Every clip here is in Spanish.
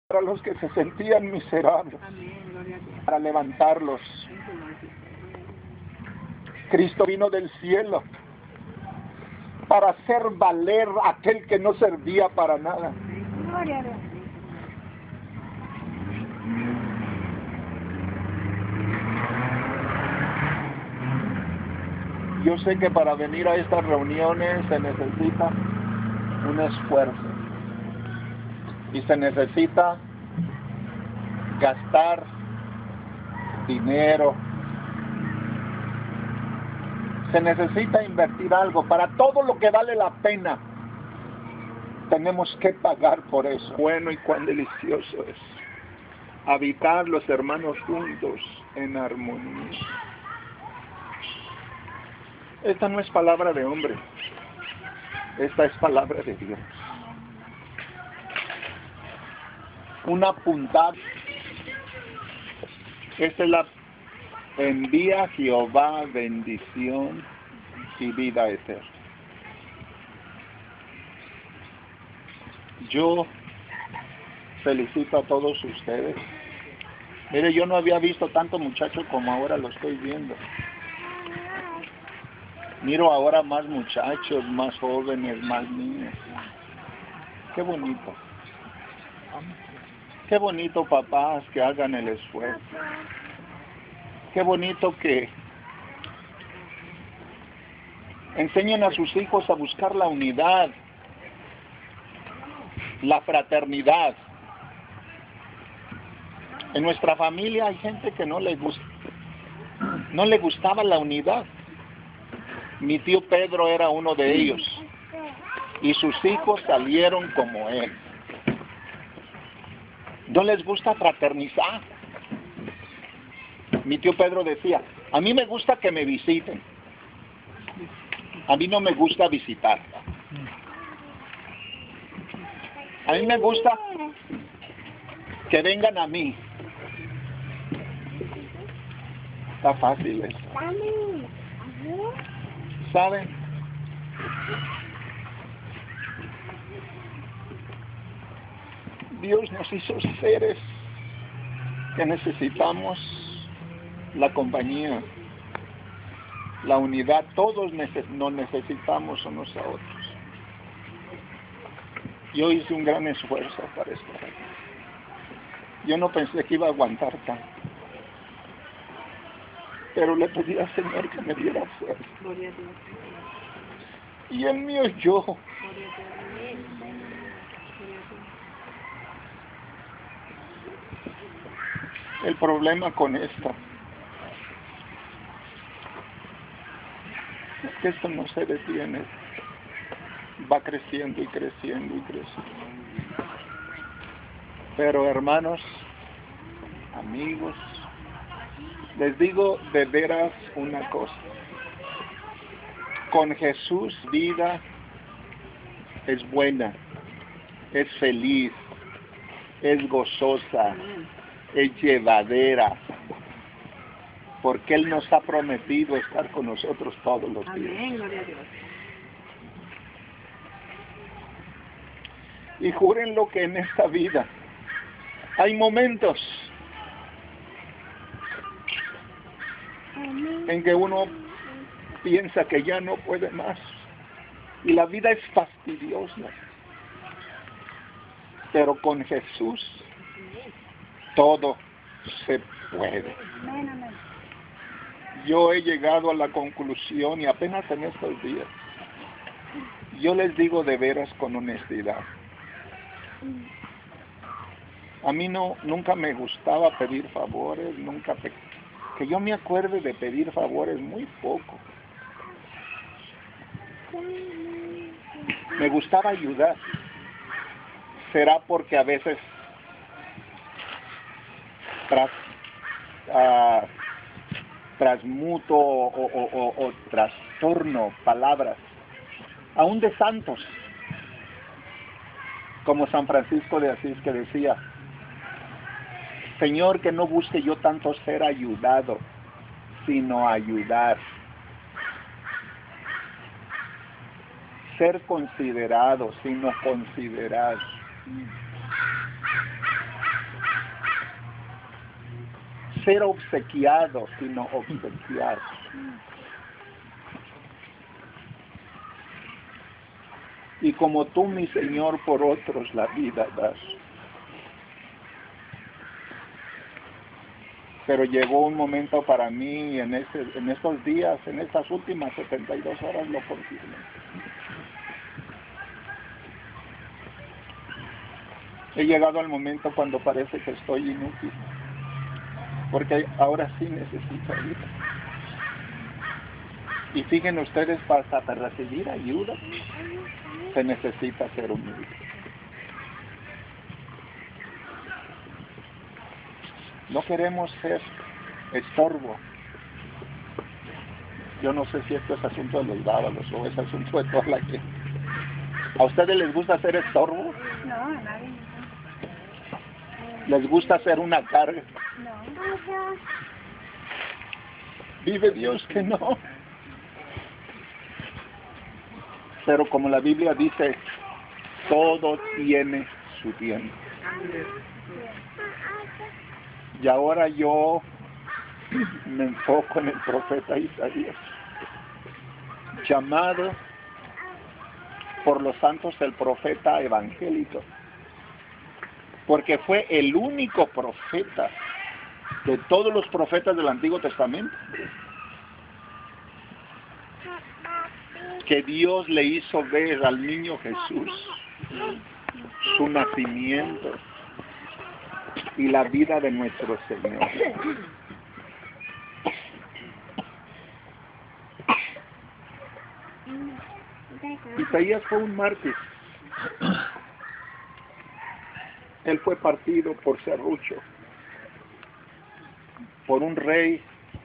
para los que se sentían miserables, para levantarlos. Cristo vino del cielo para hacer valer a aquel que no servía para nada. Yo sé que para venir a estas reuniones se necesita un esfuerzo y se necesita gastar dinero, se necesita invertir algo. Para todo lo que vale la pena tenemos que pagar por eso. Bueno y cuán delicioso es habitar los hermanos juntos en armonía. Esta no es palabra de hombre, esta es palabra de Dios. Una puntada. Esta es la envía Jehová bendición y vida eterna. Yo felicito a todos ustedes. Mire, yo no había visto tanto muchacho como ahora lo estoy viendo. Miro ahora más muchachos, más jóvenes, más niños. Qué bonito. Qué bonito, papás, que hagan el esfuerzo. Qué bonito que enseñen a sus hijos a buscar la unidad, la fraternidad. En nuestra familia hay gente que no le gustaba la unidad. Mi tío Pedro era uno de ellos y sus hijos salieron como él. No les gusta fraternizar. Mi tío Pedro decía, a mí me gusta que me visiten. A mí no me gusta visitar. A mí me gusta que vengan a mí. Está fácil eso. ¿Saben? Dios nos hizo seres que necesitamos la compañía, la unidad. Todos nos necesitamos unos a otros. Yo hice un gran esfuerzo para estar aquí. Yo no pensé que iba a aguantar tanto. Pero le pedí al Señor que me diera fuerza. Y Él me oyó. El problema con esto es que esto no se detiene. Va creciendo y creciendo y creciendo. Pero hermanos, amigos, les digo de veras una cosa. Con Jesús vida es buena, es feliz, es gozosa, es llevadera, porque Él nos ha prometido estar con nosotros todos los días. Amén, gloria a Dios. Y júrenlo que en esta vida hay momentos en que uno piensa que ya no puede más y la vida es fastidiosa, pero con Jesús todo se puede. Yo he llegado a la conclusión, y apenas en estos días, yo les digo de veras con honestidad, a mí nunca me gustaba pedir favores, que yo me acuerde de pedir favores muy poco. Me gustaba ayudar. Será porque a veces transmuto o trastorno palabras, aún de santos, como San Francisco de Asís, que decía, Señor, que no busque yo tanto ser ayudado, sino ayudar. Ser considerado, sino considerar. ser obsequiado, sino obsequiar. Y como tú, mi Señor, por otros la vida das. Pero llegó un momento para mí en estos días, en estas últimas 72 horas lo confirmé. He llegado al momento cuando parece que estoy inútil, porque ahora sí necesito ayuda. Y fíjense ustedes, para recibir ayuda, se necesita ser humilde. No queremos ser estorbo. Yo no sé si esto es asunto de los bárbaros o es asunto de toda la gente. ¿A ustedes les gusta ser estorbo? No, a nadie. ¿Les gusta ser una carga? No. Vive Dios que no. Pero como la Biblia dice, todo tiene su tiempo. Y ahora yo me enfoco en el profeta Isaías, llamado por los santos el profeta evangélico, porque fue el único profeta de todos los profetas del Antiguo Testamento que Dios le hizo ver al niño Jesús su nacimiento y la vida de nuestro Señor. Isaías fue un mártir. Él fue partido por serrucho, por un rey.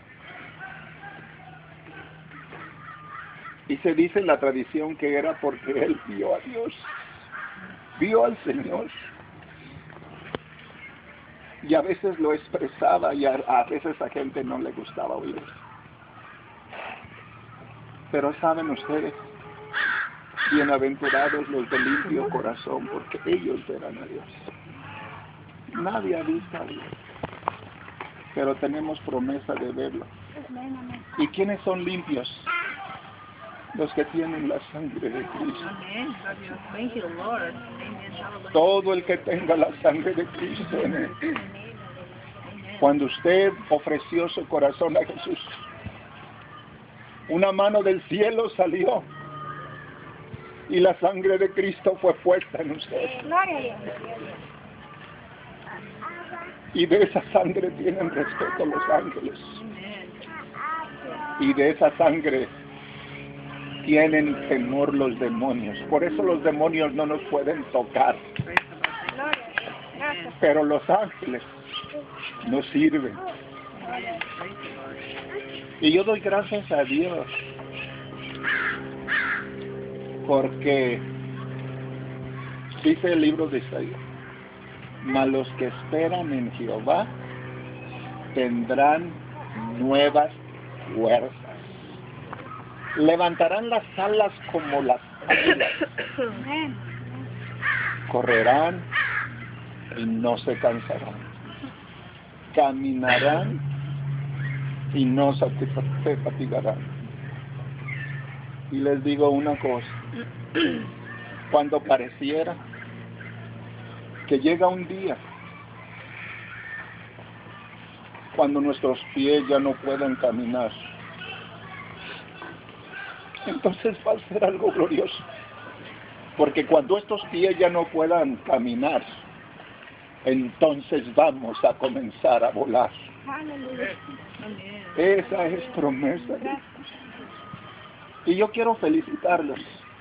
Y se dice en la tradición que era porque él vio a Dios, vio al Señor. Y a veces lo expresaba y a veces a gente no le gustaba oír. Pero saben ustedes, bienaventurados los de limpio corazón, porque ellos verán a Dios. Nadie ha visto a Dios, pero tenemos promesa de verlo. ¿Y quiénes son limpios? Los que tienen la sangre de Cristo. Todo el que tenga la sangre de Cristo en él. Cuando usted ofreció su corazón a Jesús, una mano del cielo salió y la sangre de Cristo fue puesta en usted. Y de esa sangre tienen respeto los ángeles. Y de esa sangre tienen temor los demonios. Por eso los demonios no nos pueden tocar. Pero los ángeles nos sirven. Y yo doy gracias a Dios porque dice el libro de Isaías: mas los que esperan en Jehová tendrán nuevas fuerzas. Levantarán las alas como las águilas. Correrán y no se cansarán. Caminarán y no se fatigarán. Y les digo una cosa. Cuando pareciera que llega un día cuando nuestros pies ya no puedan caminar, entonces va a ser algo glorioso. Porque cuando estos pies ya no puedan caminar, entonces vamos a comenzar a volar. Esa es promesa de Dios. Y yo quiero felicitarlos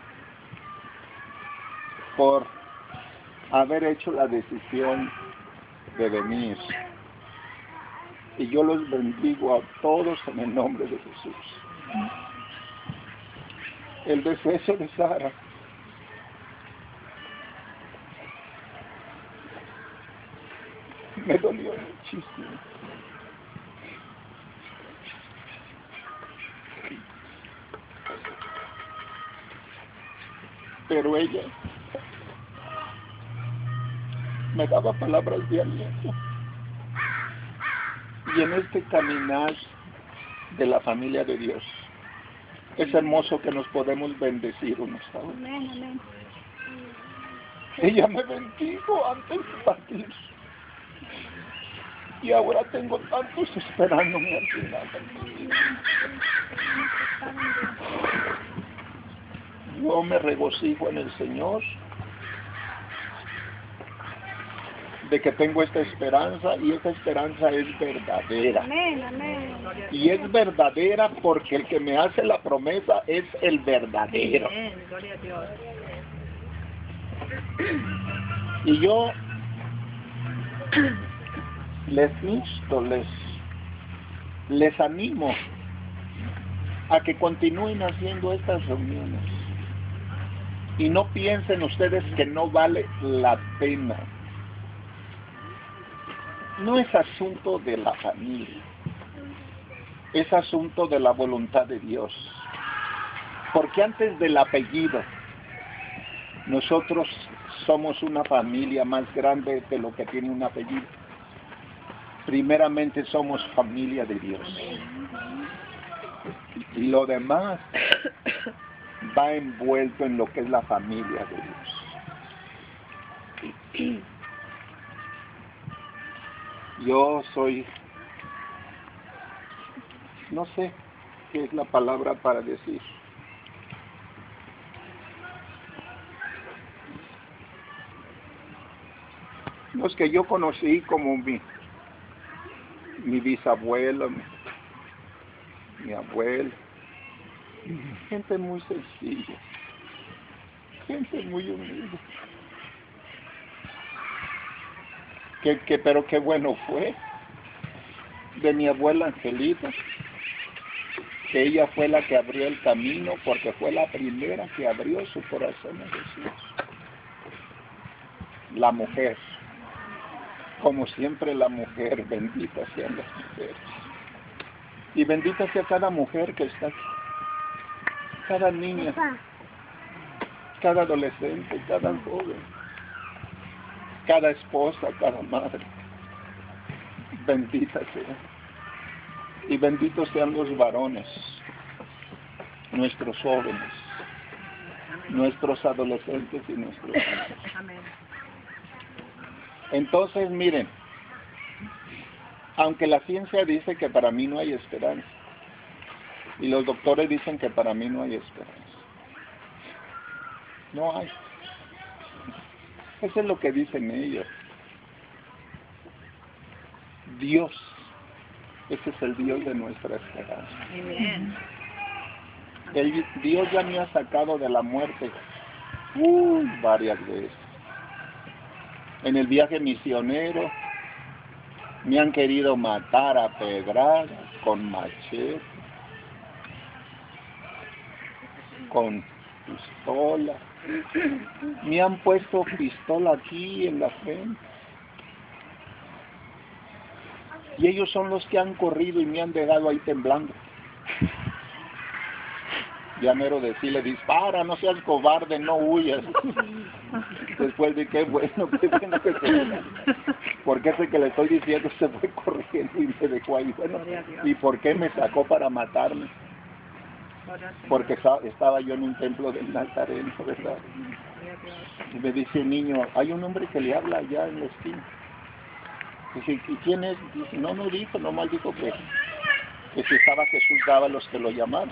por haber hecho la decisión de venir. Y yo los bendigo a todos en el nombre de Jesús. El deceso de Sara me dolió muchísimo. Pero ella me daba palabras de aliento. Y en este caminar de la familia de Dios, es hermoso que nos podemos bendecir unos a otros. Amén, amén. Ella me bendijo antes de partir. Y ahora tengo tantos esperándome al final. Yo me regocijo en el Señor de que tengo esta esperanza, y esta esperanza es verdadera. Amén, amén. Y es verdadera porque el que me hace la promesa es el verdadero. Amén, gloria a Dios. Y yo les insto, les animo a que continúen haciendo estas reuniones. Y no piensen ustedes que no vale la pena. No es asunto de la familia, es asunto de la voluntad de Dios. Porque antes del apellido, nosotros somos una familia más grande de lo que tiene un apellido. Primeramente somos familia de Dios. Y lo demás va envuelto en lo que es la familia de Dios. Yo soy, no sé qué es la palabra para decir. Los que yo conocí como mi bisabuelo, mi abuelo, gente muy sencilla, gente muy humilde. Pero qué bueno fue de mi abuela Angelita, que ella fue la que abrió el camino, porque fue la primera que abrió su corazón a Jesús. La mujer, como siempre la mujer, bendita sean las mujeres. Y bendita sea cada mujer que está aquí, cada niña, cada adolescente, cada joven, cada esposa, cada madre. Bendita sea. Y benditos sean los varones, nuestros jóvenes, nuestros adolescentes y nuestros niños. Amén. Entonces, miren, aunque la ciencia dice que para mí no hay esperanza, y los doctores dicen que para mí no hay esperanza, no hay. Eso es lo que dicen ellos. Dios, ese es el Dios de nuestra esperanza. Amén. Dios ya me ha sacado de la muerte varias veces. En el viaje misionero me han querido matar a pedradas, con machete, con pistola. Me han puesto pistola aquí en la frente. Y ellos son los que han corrido y me han dejado ahí temblando. Ya mero decirle, dispara, no seas cobarde, no huyas. Después de qué bueno que se fue. Porque ese que le estoy diciendo se fue corriendo y me dejó ahí. Bueno, ¿y por qué me sacó para matarme? Porque estaba yo en un templo del Nazareno, ¿verdad? Y me dice un niño, hay un hombre que le habla allá en la esquina. Dice, ¿y quién es? Dice, no dijo, nomás dijo que si estaba Jesús daba a los que lo llamaban.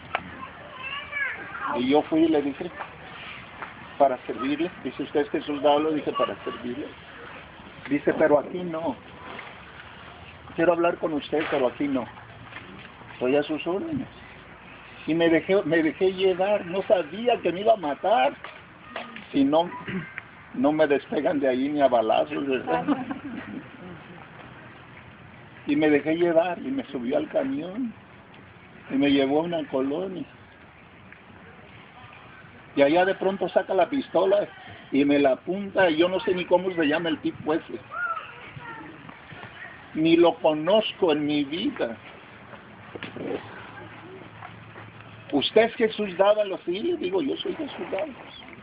Y yo fui y le dije, para servirle. Dice, ¿usted es Jesús daba? Le dije, para servirle. Dice, pero aquí no. Quiero hablar con usted, pero aquí no. Estoy a sus órdenes. Y me dejé llevar, no sabía que me iba a matar. Si no me despegan de ahí ni a balazos, ¿verdad? Y me dejé llevar y me subió al camión y me llevó a una colonia. Y allá de pronto saca la pistola y me la apunta, y yo no sé ni cómo se llama el tipo ese. Ni lo conozco en mi vida. ¿Usted es Jesús Dávalos? Sí, le digo, yo soy Jesús Dávalos.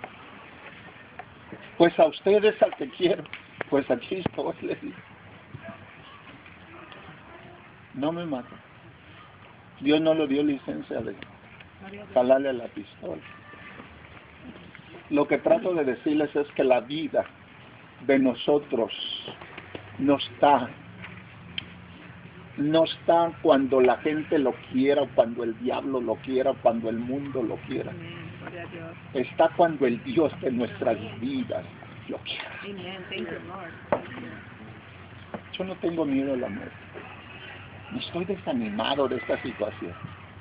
Pues a ustedes al que quiero, pues aquí estoy, le digo. no me mata. Dios no le dio licencia de Gloria a Dios. jalarle a la pistola. Lo que trato de decirles es que la vida de nosotros no está cuando la gente lo quiera, o cuando el diablo lo quiera, o cuando el mundo lo quiera. Amén. Gloria a Dios. Está cuando el Dios de nuestras vidas lo quiera. Amen. Thank you, Lord. Yo no tengo miedo a la muerte. No estoy desanimado de esta situación.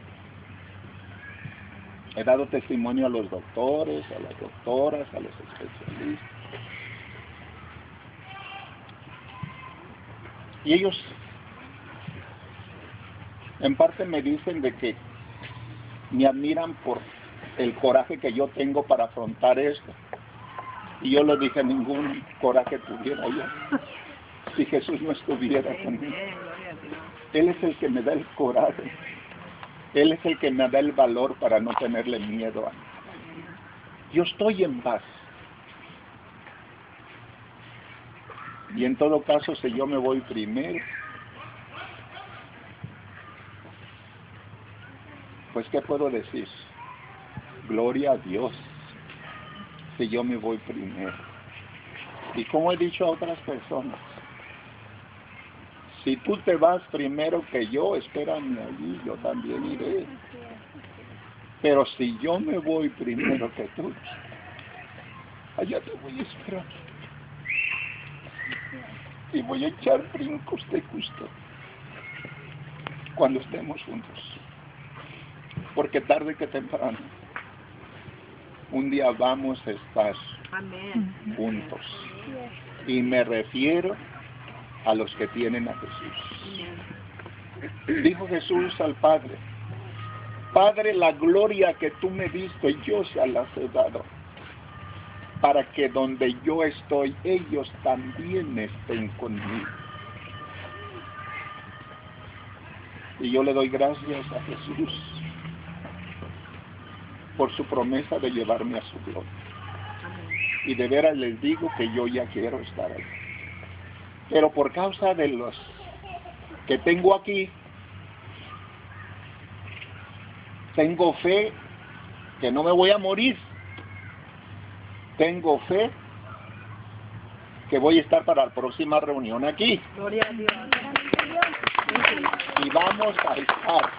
He dado testimonio a los doctores, a las doctoras, a los especialistas. Y ellos, en parte me dicen de que me admiran por el coraje que yo tengo para afrontar esto. Y yo les dije, ningún coraje tuviera yo si Jesús no estuviera conmigo. Amén. Gloria a Dios. Él es el que me da el coraje. Él es el que me da el valor para no tenerle miedo a mí. Yo estoy en paz. Y en todo caso, si yo me voy primero, pues ¿qué puedo decir? Gloria a Dios, si yo me voy primero. Y como he dicho a otras personas, si tú te vas primero que yo, espérame allí, yo también iré. Pero si yo me voy primero que tú, allá te voy a esperar. Y voy a echar brincos de gusto cuando estemos juntos. Porque tarde que temprano, un día vamos a estar Amén. juntos. Y me refiero a los que tienen a Jesús. Amén. Dijo Jesús al Padre, Padre, la gloria que tú me diste, yo se las he dado, para que donde yo estoy, ellos también estén conmigo. Y yo le doy gracias a Jesús por su promesa de llevarme a su gloria. Amén. Y de veras les digo que yo ya quiero estar ahí. Pero por causa de los que tengo aquí, tengo fe que no me voy a morir. Tengo fe que voy a estar para la próxima reunión aquí. Gloria a Dios. Y vamos a estar.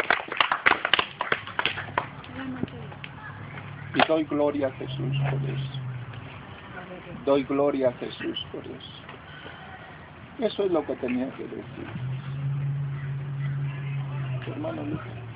Y doy gloria a Jesús por eso. Doy gloria a Jesús por eso. Eso es lo que tenía que decir. Hermano Lucas.